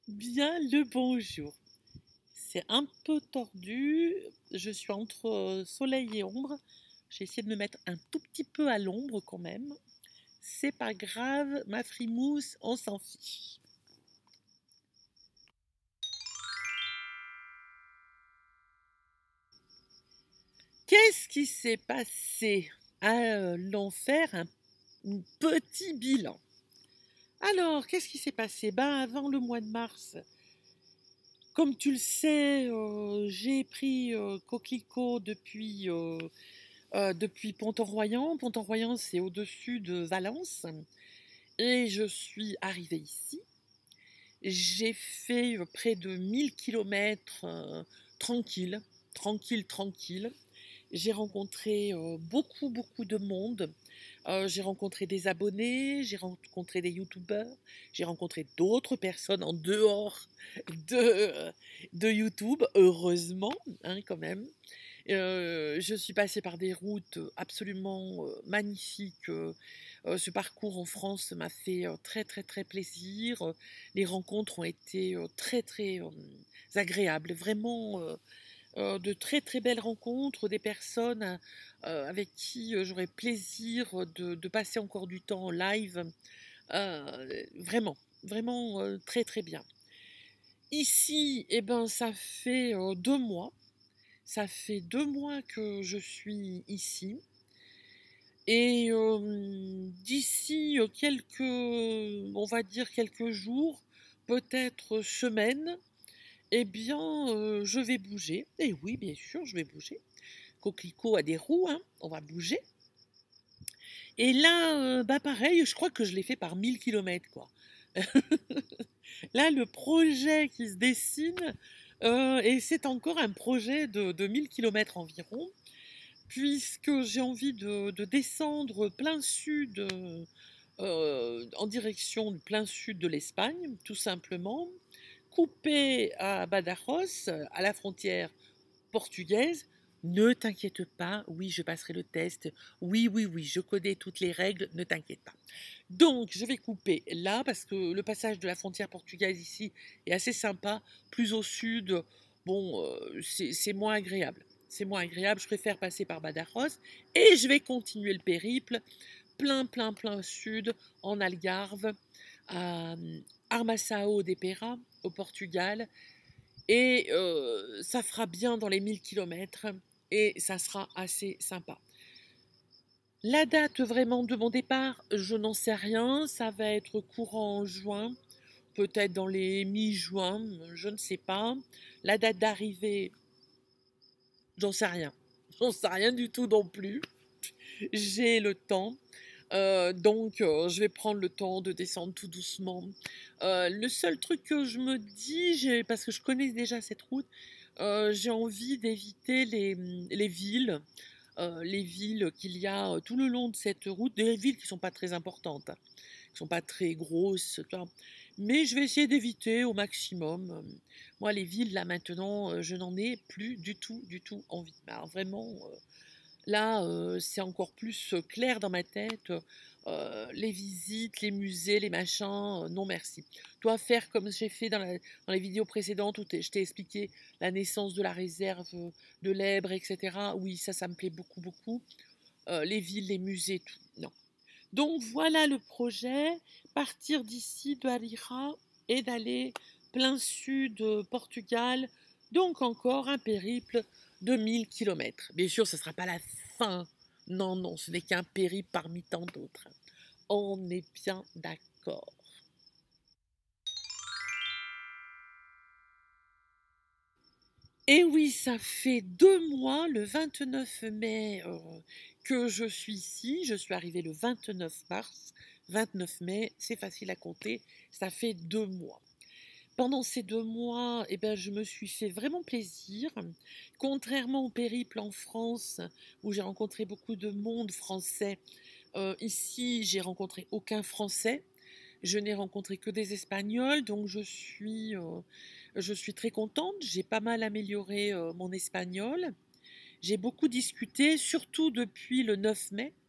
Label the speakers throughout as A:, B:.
A: Bien le bonjour. C'est un peu tordu, je suis entre soleil et ombre. J'ai essayé de me mettre un tout petit peu à l'ombre quand même. C'est pas grave, ma frimousse, on s'en fiche. Qu'est-ce qui s'est passé? Allons faire un petit bilan. Alors, qu'est-ce qui s'est passé? Avant le mois de mars, comme tu le sais, j'ai pris Coquelicot depuis Pont-en-Royan. Pont-en-Royan, c'est au-dessus de Valence. Et je suis arrivée ici. J'ai fait près de 1000 kilomètres tranquille, tranquille, tranquille. J'ai rencontré beaucoup, beaucoup de monde. J'ai rencontré des abonnés, j'ai rencontré des youtubeurs, j'ai rencontré d'autres personnes en dehors de, de YouTube, heureusement, hein, quand même. Je suis passée par des routes absolument magnifiques. Ce parcours en France m'a fait très très très plaisir. Les rencontres ont été très très agréables, vraiment de très très belles rencontres, des personnes avec qui j'aurais plaisir de passer encore du temps en live. Vraiment, vraiment très très bien. Ici, eh ben, ça fait 2 mois. Ça fait 2 mois que je suis ici. Et d'ici quelques, on va dire quelques jours, peut-être semaines, eh bien, je vais bouger. Et oui, bien sûr, je vais bouger. Coquelicot a des roues, hein, on va bouger. Et là, pareil, je crois que je l'ai fait par 1000 kilomètres, quoi. Là, le projet qui se dessine, et c'est encore un projet de 1000 kilomètres environ, puisque j'ai envie de descendre plein sud, en direction du plein sud de l'Espagne, tout simplement, couper à Badajoz, à la frontière portugaise. Ne t'inquiète pas, oui, je passerai le test. Oui, oui, oui, je connais toutes les règles, ne t'inquiète pas. Donc, je vais couper là parce que le passage de la frontière portugaise ici est assez sympa. Plus au sud, bon, c'est moins agréable. C'est moins agréable, je préfère passer par Badajoz et je vais continuer le périple plein, plein, plein sud, en Algarve, à Armaçao de Pera, au Portugal, et ça fera bien dans les 1000 kilomètres et ça sera assez sympa. La date vraiment de mon départ, je n'en sais rien, ça va être courant juin, peut-être dans les mi-juin, je ne sais pas. La date d'arrivée, j'en sais rien. J'en sais rien du tout non plus. J'ai le temps. Donc, je vais prendre le temps de descendre tout doucement. Le seul truc que je me dis, parce que je connais déjà cette route, j'ai envie d'éviter les villes qu'il y a tout le long de cette route, des villes qui ne sont pas très importantes, hein, qui ne sont pas très grosses, tu vois. Mais je vais essayer d'éviter au maximum. Moi, les villes, là maintenant, je n'en ai plus du tout envie. Alors, vraiment, là, c'est encore plus clair dans ma tête. Les visites, les musées, les machins, non merci. Toi, faire comme j'ai fait dans les vidéos précédentes où je t'ai expliqué la naissance de la réserve de l'Ebre, etc. Oui, ça me plaît beaucoup, beaucoup. Les villes, les musées, tout. Non. Donc voilà le projet. Partir d'ici, de Alira, et d'aller plein sud Portugal. Donc encore un périple de 1000 kilomètres. Bien sûr, ce ne sera pas la fin. Non, non, ce n'est qu'un périple parmi tant d'autres. On est bien d'accord. Et oui, ça fait 2 mois, le 29 mai, que je suis ici. Je suis arrivée le 29 mars. 29 mai, c'est facile à compter, ça fait 2 mois. Pendant ces 2 mois, eh ben, je me suis fait vraiment plaisir. Contrairement au périple en France, où j'ai rencontré beaucoup de monde français, ici, j'ai rencontré aucun Français. Je n'ai rencontré que des Espagnols, donc je suis très contente. J'ai pas mal amélioré mon espagnol. J'ai beaucoup discuté, surtout depuis le 9 mai.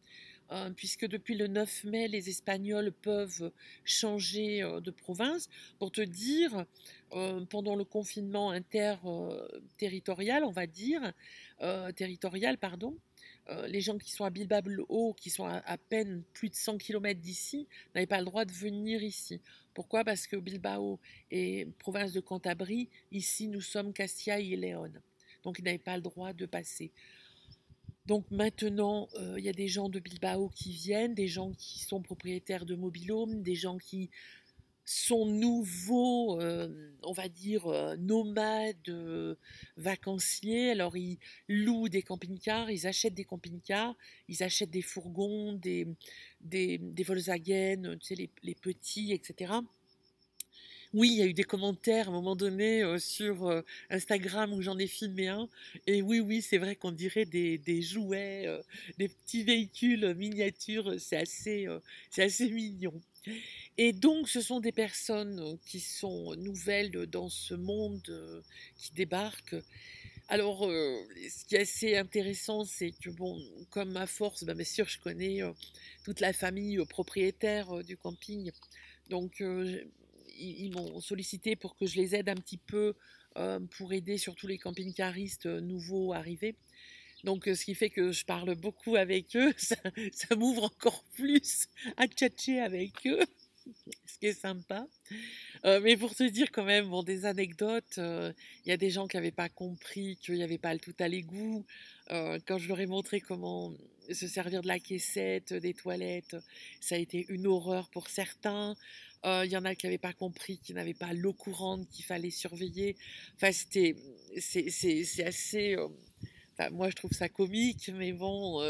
A: puisque depuis le 9 mai, les Espagnols peuvent changer de province. Pour te dire, pendant le confinement interterritorial, on va dire, territorial, pardon, les gens qui sont à Bilbao, qui sont à peine plus de 100 km d'ici, n'avaient pas le droit de venir ici. Pourquoi? Parce que Bilbao est province de Cantabrie, ici nous sommes Castilla et Léon. Donc ils n'avaient pas le droit de passer. Donc maintenant, il y a des gens de Bilbao qui viennent, des gens qui sont propriétaires de mobil-homes, des gens qui sont nouveaux, on va dire, nomades, vacanciers. Alors ils louent des camping-cars, ils achètent des camping-cars, ils achètent des fourgons, des Volkswagen, tu sais, les petits, etc. Oui, il y a eu des commentaires à un moment donné sur Instagram où j'en ai filmé un. Et oui, oui, c'est vrai qu'on dirait des jouets, des petits véhicules miniatures. C'est assez mignon. Et donc, ce sont des personnes qui sont nouvelles dans ce monde qui débarquent. Alors, ce qui est assez intéressant, c'est que, bon, comme à force, ben, bien sûr, je connais toute la famille propriétaire du camping. Donc, ils m'ont sollicité pour que je les aide un petit peu pour aider surtout les camping-caristes nouveaux arrivés. Donc, ce qui fait que je parle beaucoup avec eux, ça m'ouvre encore plus à tchatcher avec eux, ce qui est sympa. Mais pour te dire quand même, bon, des anecdotes, il y a des gens qui n'avaient pas compris qu'il n'y avait pas le tout à l'égout. Quand je leur ai montré comment se servir de la caissette, des toilettes, ça a été une horreur pour certains. Il y en a qui n'avaient pas compris qu'ils n'avaient pas l'eau courante qu'il fallait surveiller. Enfin, c'est assez. Enfin, moi, je trouve ça comique, mais bon,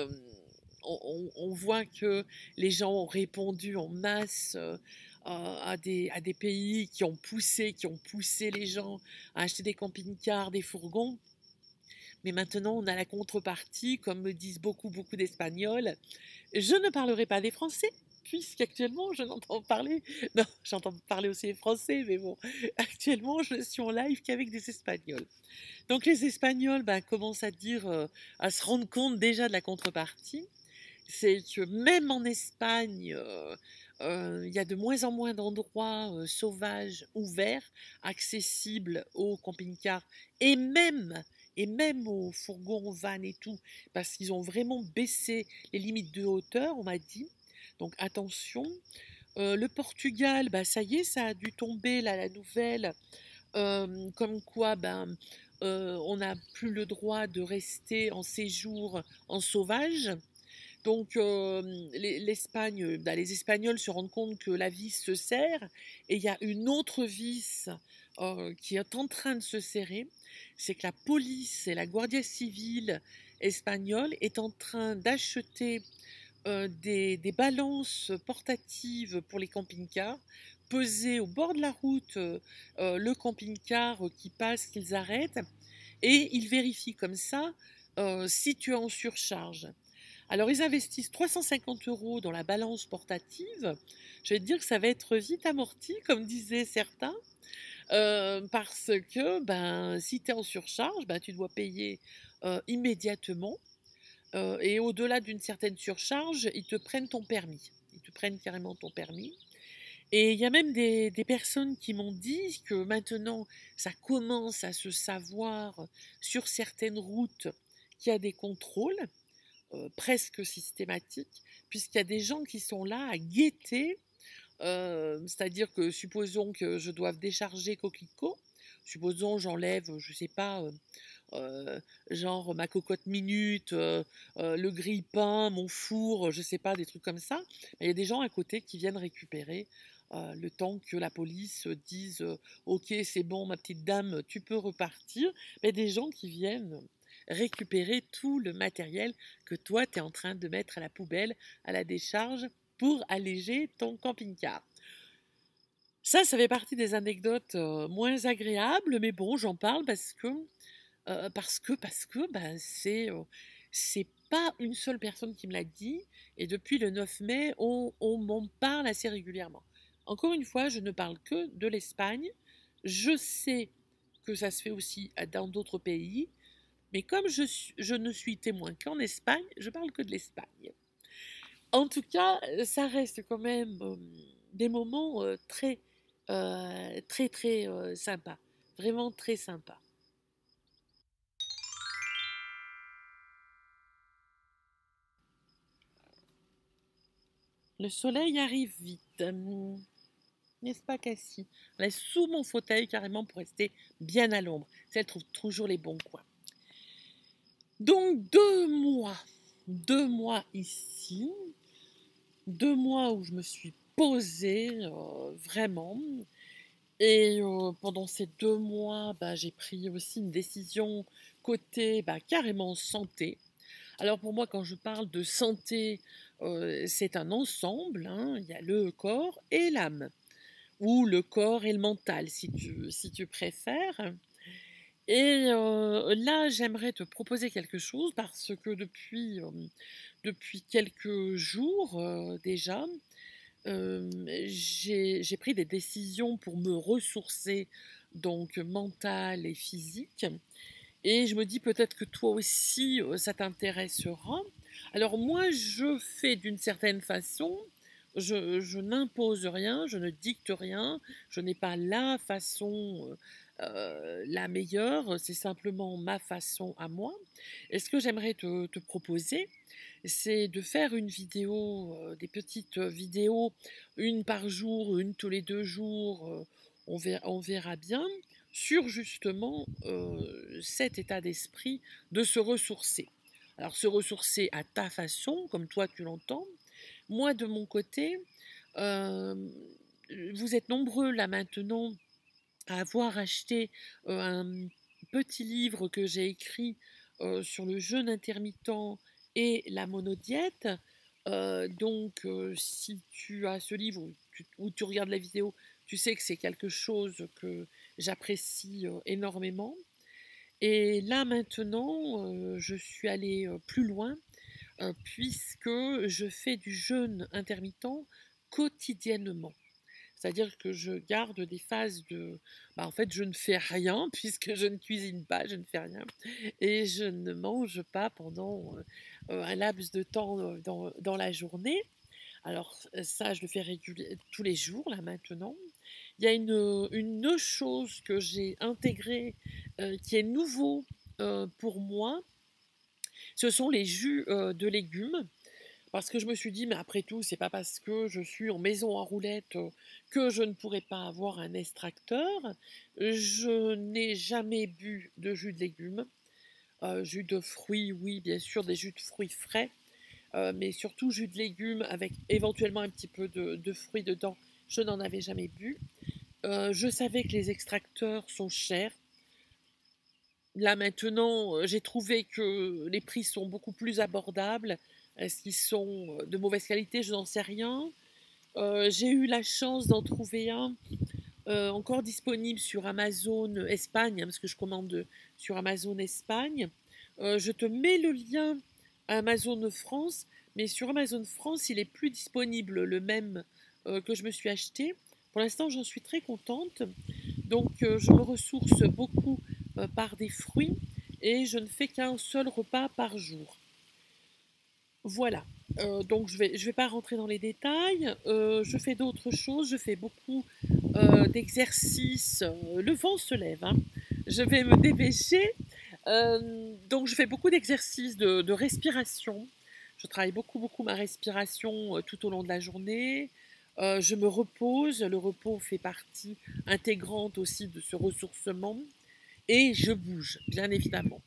A: on voit que les gens ont répondu en masse à des pays qui ont poussé les gens à acheter des camping-cars, des fourgons. Mais maintenant, on a la contrepartie, comme me disent beaucoup d'Espagnols. Je ne parlerai pas des Français, puisqu'actuellement, je n'entends parler... Non, j'entends parler aussi des Français, mais bon, actuellement, je ne suis en live qu'avec des Espagnols. Donc les Espagnols commencent à dire, à se rendre compte déjà de la contrepartie. C'est que même en Espagne, il y a de moins en moins d'endroits sauvages, ouverts, accessibles aux camping-cars et même aux fourgons, vannes et tout, parce qu'ils ont vraiment baissé les limites de hauteur, on m'a dit. Donc attention. Le Portugal, ça y est, ça a dû tomber là, la nouvelle, comme quoi on n'a plus le droit de rester en séjour en sauvage. Donc l'Espagne, les Espagnols se rendent compte que la vis se serre et il y a une autre vis qui est en train de se serrer. C'est que la police et la Guardia Civile espagnole est en train d'acheter des balances portatives pour les camping-cars, peser au bord de la route le camping-car qui passe, qu'ils arrêtent, et ils vérifient comme ça si tu es en surcharge. Alors, ils investissent 350 € dans la balance portative. Je vais te dire que ça va être vite amorti, comme disaient certains, parce que si tu es en surcharge, tu dois payer immédiatement. Et au-delà d'une certaine surcharge, ils te prennent ton permis. Ils te prennent carrément ton permis. Et il y a même des personnes qui m'ont dit que maintenant, ça commence à se savoir sur certaines routes qu'il y a des contrôles presque systématiques, puisqu'il y a des gens qui sont là à guetter. C'est-à-dire que supposons que je doive décharger Coquelicot, supposons j'enlève, je sais pas, genre ma cocotte minute, le grille-pain, mon four, je sais pas, des trucs comme ça. Il y a des gens à côté qui viennent récupérer le temps que la police dise ok, c'est bon, ma petite dame, tu peux repartir. Mais des gens qui viennent récupérer tout le matériel que toi, tu es en train de mettre à la poubelle, à la décharge, pour alléger ton camping-car. Ça fait partie des anecdotes moins agréables, mais bon, j'en parle parce que c'est pas une seule personne qui me l'a dit, et depuis le 9 mai, on m'en parle assez régulièrement. Encore une fois, je ne parle que de l'Espagne. Je sais que ça se fait aussi dans d'autres pays, mais comme je ne suis témoin qu'en Espagne, je parle que de l'Espagne. En tout cas, ça reste quand même des moments très sympas. Vraiment très sympas. Le soleil arrive vite. N'est-ce pas, Cassie? On est sous mon fauteuil carrément pour rester bien à l'ombre. Elle trouve toujours les bons coins. Donc 2 mois. 2 mois ici. 2 mois où je me suis posée vraiment. Et pendant ces 2 mois, bah, j'ai pris aussi une décision côté carrément santé. Alors pour moi, quand je parle de santé, c'est un ensemble, hein. Il y a le corps et l'âme, ou le corps et le mental, si tu préfères. Et là, j'aimerais te proposer quelque chose parce que depuis quelques jours déjà, j'ai pris des décisions pour me ressourcer, donc mentale et physique. Et je me dis peut-être que toi aussi, ça t'intéressera. Alors moi, je fais d'une certaine façon, je n'impose rien, je ne dicte rien, je n'ai pas la façon la meilleure, c'est simplement ma façon à moi. Et ce que j'aimerais te proposer, c'est de faire une vidéo, des petites vidéos, une par jour, une tous les 2 jours, on verra bien, sur justement cet état d'esprit de se ressourcer. Alors se ressourcer à ta façon, comme toi tu l'entends. Moi de mon côté, euh, vous êtes nombreux là maintenant à avoir acheté un petit livre que j'ai écrit sur le jeûne intermittent et la monodiète. Donc, si tu as ce livre ou tu regardes la vidéo, tu sais que c'est quelque chose que j'apprécie énormément. Et là maintenant, je suis allée plus loin puisque je fais du jeûne intermittent quotidiennement. C'est-à-dire que je garde des phases de... en fait, je ne fais rien puisque je ne cuisine pas, je ne fais rien. Et je ne mange pas pendant un laps de temps dans la journée. Alors ça, je le fais tous les jours, là, maintenant. Il y a une chose que j'ai intégrée qui est nouveau pour moi, ce sont les jus de légumes. Parce que je me suis dit, mais après tout, c'est pas parce que je suis en maison à roulettes que je ne pourrais pas avoir un extracteur. Je n'ai jamais bu de jus de légumes. Jus de fruits, oui, bien sûr, des jus de fruits frais, mais surtout jus de légumes avec éventuellement un petit peu de fruits dedans. Je n'en avais jamais bu. Je savais que les extracteurs sont chers. Là maintenant, j'ai trouvé que les prix sont beaucoup plus abordables. Est-ce qu'ils sont de mauvaise qualité? Je n'en sais rien. J'ai eu la chance d'en trouver un encore disponible sur Amazon Espagne, hein, parce que je commande sur Amazon Espagne. Je te mets le lien à Amazon France, mais sur Amazon France, il est plus disponible le même que je me suis acheté. Pour l'instant, j'en suis très contente. Donc, je me ressource beaucoup par des fruits et je ne fais qu'un seul repas par jour. Voilà. Donc je vais pas rentrer dans les détails. Je fais d'autres choses. Je fais beaucoup d'exercices. Le vent se lève, hein. Je vais me dépêcher. Donc je fais beaucoup d'exercices de respiration. Je travaille beaucoup ma respiration tout au long de la journée. Je me repose. Le repos fait partie intégrante aussi de ce ressourcement. Et je bouge, bien évidemment.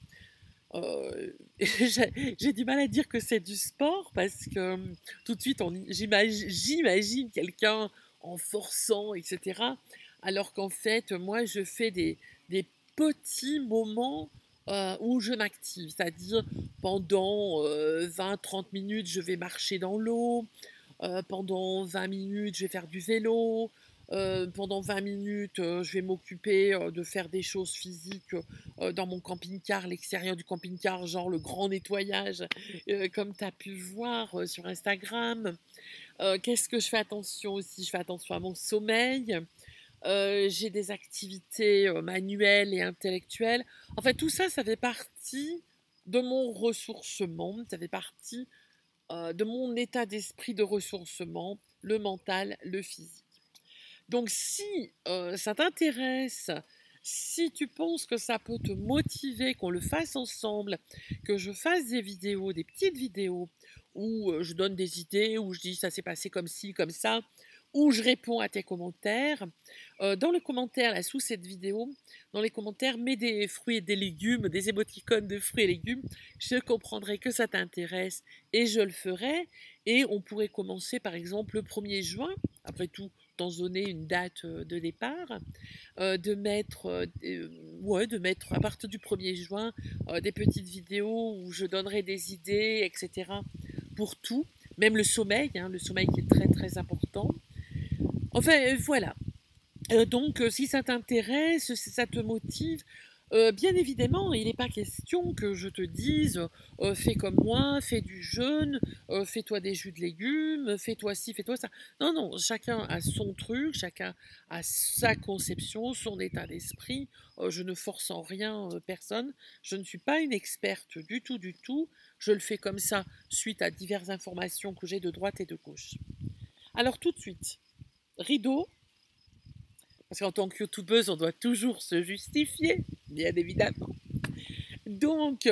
A: J'ai du mal à dire que c'est du sport parce que tout de suite j'imagine quelqu'un en forçant, etc. Alors qu'en fait, moi, je fais des petits moments où je m'active, c'est-à-dire pendant 20-30 minutes, je vais marcher dans l'eau, pendant 20 minutes, je vais faire du vélo. Pendant 20 minutes, je vais m'occuper de faire des choses physiques dans mon camping-car, l'extérieur du camping-car, genre le grand nettoyage, comme tu as pu voir sur Instagram. Qu'est-ce que je fais attention aussi? Je fais attention à mon sommeil. J'ai des activités manuelles et intellectuelles. En fait, tout ça, ça fait partie de mon ressourcement. Ça fait partie de mon état d'esprit de ressourcement, le mental, le physique. Donc si ça t'intéresse, si tu penses que ça peut te motiver, qu'on le fasse ensemble, que je fasse des vidéos, des petites vidéos, où je donne des idées, où je dis ça s'est passé comme ci, comme ça, où je réponds à tes commentaires. Dans le commentaire, là, sous cette vidéo, dans les commentaires, mets des fruits et des légumes, des émoticônes de fruits et légumes. Je comprendrai que ça t'intéresse et je le ferai. Et on pourrait commencer, par exemple, le 1er juin, après tout, d'en donner une date de départ, de mettre à partir du 1er juin des petites vidéos où je donnerai des idées, etc. pour tout, même le sommeil qui est très très important. Enfin, voilà. Donc, si ça t'intéresse, si ça te motive, bien évidemment, il n'est pas question que je te dise fais comme moi, fais du jeûne, fais-toi des jus de légumes, fais-toi ci, fais-toi ça. Non, non, chacun a son truc, chacun a sa conception, son état d'esprit. Je ne force en rien personne. Je ne suis pas une experte du tout, du tout. Je le fais comme ça, suite à diverses informations que j'ai de droite et de gauche. Alors, tout de suite, rideau. Parce qu'en tant que youtubeuse, on doit toujours se justifier, bien évidemment. Donc,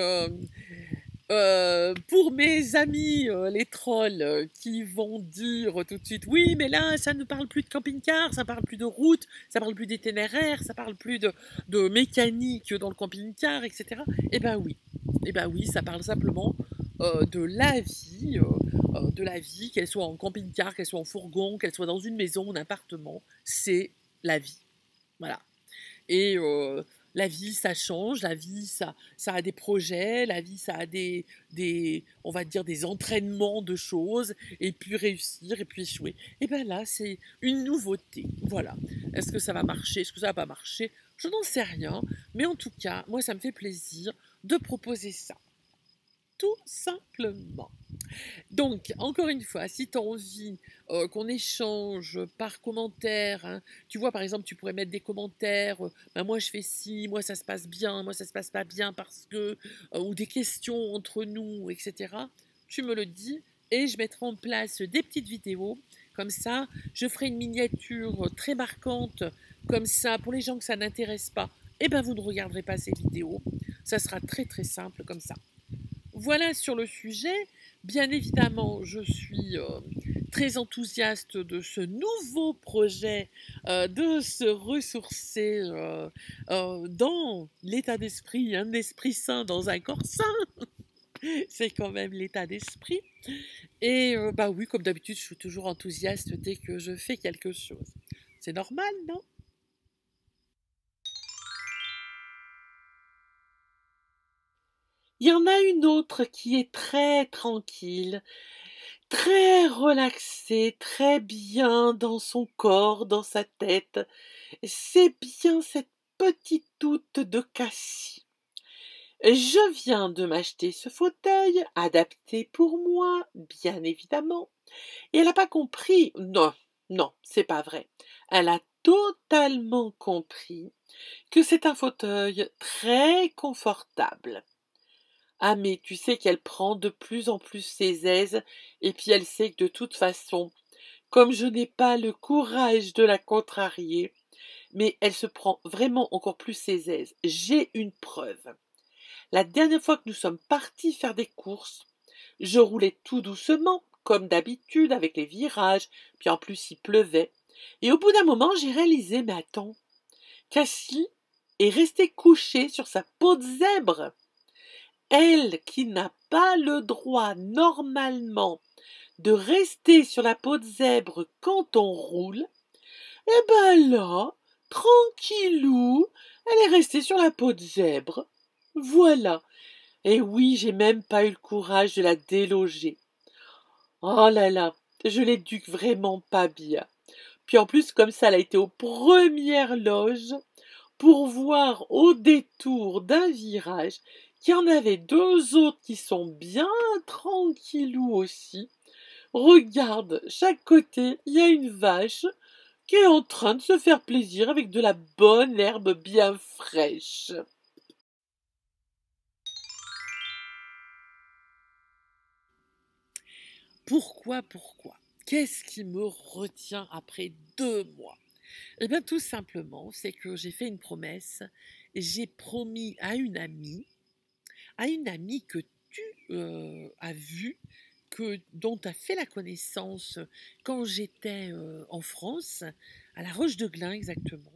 A: pour mes amis, les trolls, qui vont dire tout de suite, oui, mais là, ça ne parle plus de camping-car, ça parle plus de route, ça parle plus d'itinéraire, ça parle plus de mécanique dans le camping-car, etc. Eh ben oui, ça parle simplement de la vie, qu'elle soit en camping-car, qu'elle soit en fourgon, qu'elle soit dans une maison, un appartement, c'est la vie. Voilà. Et la vie, ça change, la vie, ça a des projets, la vie, ça a on va dire, des entraînements de choses, et puis réussir, et puis échouer. Et bien là, c'est une nouveauté. Voilà. Est-ce que ça va marcher? Est-ce que ça va pas marcher? Je n'en sais rien. Mais en tout cas, moi, ça me fait plaisir de proposer ça. Tout simplement. Donc, encore une fois, si tu as envie qu'on échange par commentaire, hein, tu vois, par exemple, tu pourrais mettre des commentaires, ben, moi je fais ci, moi ça se passe bien, moi ça se passe pas bien parce que, ou des questions entre nous, etc. Tu me le dis et je mettrai en place des petites vidéos. Comme ça, je ferai une miniature très marquante, comme ça, pour les gens que ça n'intéresse pas, eh ben vous ne regarderez pas ces vidéos. Ça sera très très simple comme ça. Voilà sur le sujet. Bien évidemment, je suis très enthousiaste de ce nouveau projet de se ressourcer dans l'état d'esprit, un esprit sain dans un corps sain. C'est quand même l'état d'esprit. Et bah oui, comme d'habitude, je suis toujours enthousiaste dès que je fais quelque chose. C'est normal, non? Il y en a une autre qui est très tranquille, très relaxée, très bien dans son corps, dans sa tête. C'est bien cette petite toute de Cassie. Je viens de m'acheter ce fauteuil, adapté pour moi, bien évidemment. Et elle n'a pas compris. Non, non, c'est pas vrai. Elle a totalement compris que c'est un fauteuil très confortable. Ah, mais tu sais qu'elle prend de plus en plus ses aises, et puis elle sait que de toute façon, comme je n'ai pas le courage de la contrarier, mais elle se prend vraiment encore plus ses aises. J'ai une preuve. La dernière fois que nous sommes partis faire des courses, je roulais tout doucement, comme d'habitude, avec les virages, puis en plus il pleuvait. Et au bout d'un moment, j'ai réalisé, mais attends, Cassie est restée couchée sur sa peau de zèbre. Elle qui n'a pas le droit normalement de rester sur la peau de zèbre quand on roule, eh ben là, tranquillou, elle est restée sur la peau de zèbre. Voilà. Et oui, j'ai même pas eu le courage de la déloger. Oh là là, je l'éduque vraiment pas bien. Puis en plus, comme ça, elle a été aux premières loges pour voir au détour d'un virage qu'il y en avait deux autres qui sont bien tranquillous aussi. Regarde, chaque côté, il y a une vache qui est en train de se faire plaisir avec de la bonne herbe bien fraîche. Pourquoi? Qu'est-ce qui me retient après 2 mois? Eh bien, tout simplement, c'est que j'ai fait une promesse. J'ai promis à une amie que tu as vue, dont tu as fait la connaissance quand j'étais en France, à la Roche de Glin exactement.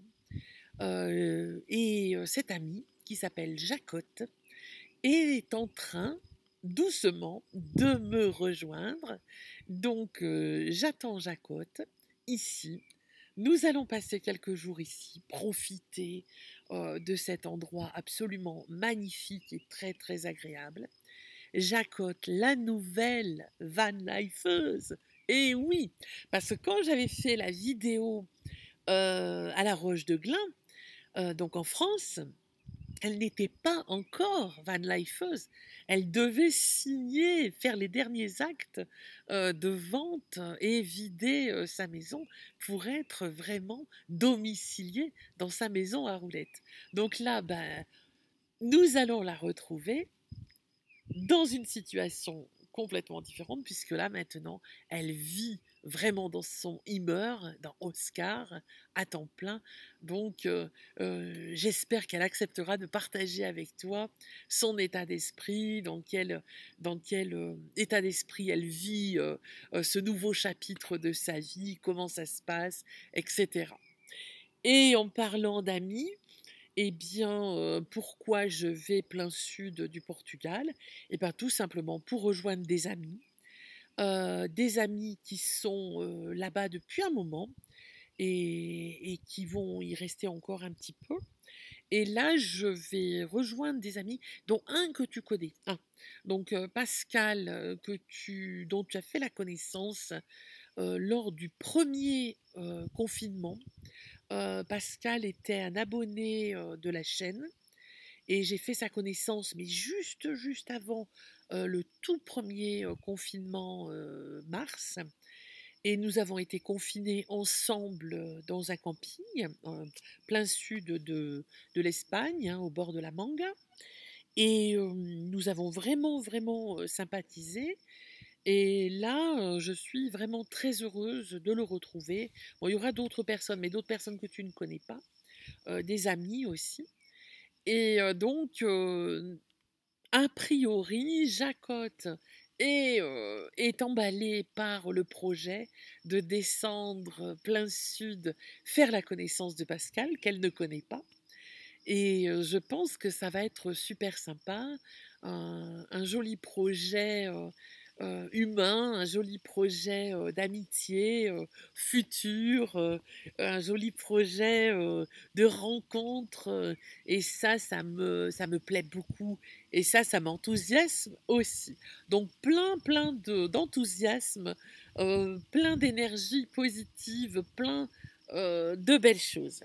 A: Cette amie, qui s'appelle Jacotte, est en train doucement de me rejoindre. Donc j'attends Jacotte ici. Nous allons passer quelques jours ici, profiter de cet endroit absolument magnifique et très très agréable. Jacotte, la nouvelle van lifeuse. Et oui, parce que quand j'avais fait la vidéo à la Roche de Glin, donc en France, elle n'était pas encore van lifeuse. Elle devait signer, faire les derniers actes de vente et vider sa maison pour être vraiment domiciliée dans sa maison à roulettes. Donc là, ben, nous allons la retrouver dans une situation complètement différente, puisque là maintenant, elle vit vraiment dans son humeur, dans Oscar, à temps plein. Donc, j'espère qu'elle acceptera de partager avec toi son état d'esprit, dans quel état d'esprit elle vit ce nouveau chapitre de sa vie, comment ça se passe, etc. Et en parlant d'amis, eh bien, pourquoi je vais plein sud du Portugal? Eh bien, tout simplement pour rejoindre des amis qui sont là-bas depuis un moment et qui vont y rester encore un petit peu. Et là, je vais rejoindre des amis, dont un que tu connais. Un. Donc, Pascal, dont tu as fait la connaissance lors du premier confinement. Pascal était un abonné de la chaîne et j'ai fait sa connaissance, mais juste avant le tout premier confinement mars. Et nous avons été confinés ensemble dans un camping plein sud de l'Espagne, hein, au bord de la Manga. Et nous avons vraiment sympathisé. Et là, je suis vraiment très heureuse de le retrouver. Bon, il y aura d'autres personnes, mais d'autres personnes que tu ne connais pas, des amis aussi. Et donc, a priori, Jacotte est emballée par le projet de descendre plein sud, faire la connaissance de Pascal, qu'elle ne connaît pas. Et je pense que ça va être super sympa, un joli projet humain, un joli projet d'amitié future, un joli projet de rencontre. Et ça me plaît beaucoup. Et ça m'enthousiasme aussi. Donc d'enthousiasme, plein d'énergie positive, plein de belles choses.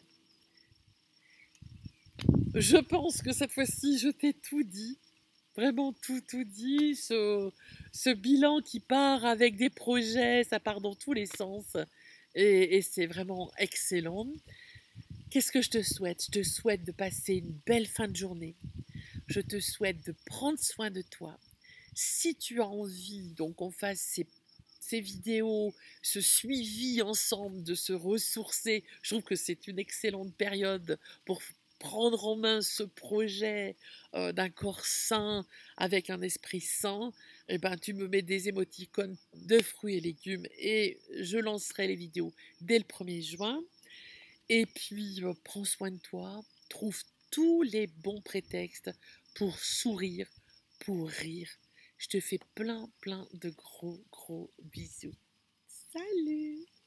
A: Je pense que cette fois-ci, je t'ai tout dit. Vraiment tout dit. Ce bilan qui part avec des projets, ça part dans tous les sens. Et c'est vraiment excellent. Qu'est-ce que je te souhaite? Je te souhaite de passer une belle fin de journée. Je te souhaite de prendre soin de toi. Si tu as envie, donc qu'on fasse ces vidéos, ce suivi ensemble, de se ressourcer, je trouve que c'est une excellente période pour prendre en main ce projet d'un corps sain avec un esprit sain. Et ben, tu me mets des émoticônes de fruits et légumes et je lancerai les vidéos dès le 1er juin. Et puis, prends soin de toi, trouve tous les bons prétextes pour sourire, pour rire. Je te fais plein de gros bisous. Salut!